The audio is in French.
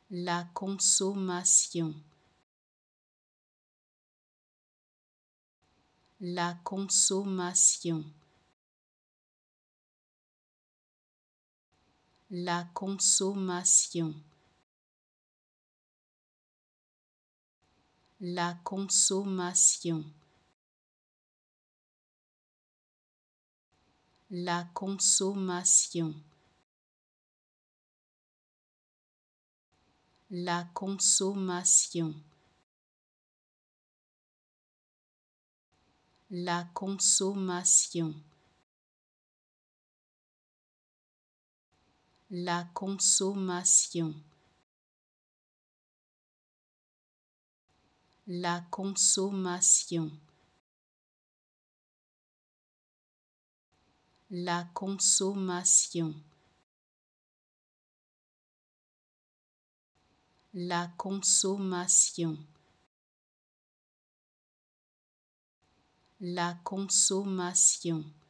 la consommation, la consommation, la consommation, la consommation, la consommation, la consommation, la consommation, la consommation, la consommation, la consommation, la consommation, la consommation,